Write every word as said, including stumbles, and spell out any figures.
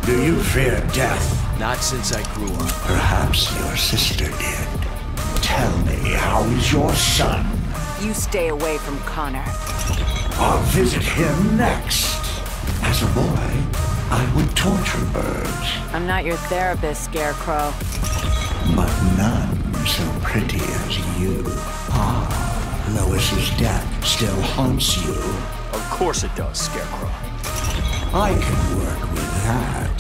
Do you fear death? Not since I grew up. Perhaps your sister did. Tell me, how is your son? You stay away from Connor. I'll visit him next. As a boy, I would torture birds. I'm not your therapist, Scarecrow. But none so pretty as you. Ah, Lois's death still haunts you. Of course it does, Scarecrow. I can work with that.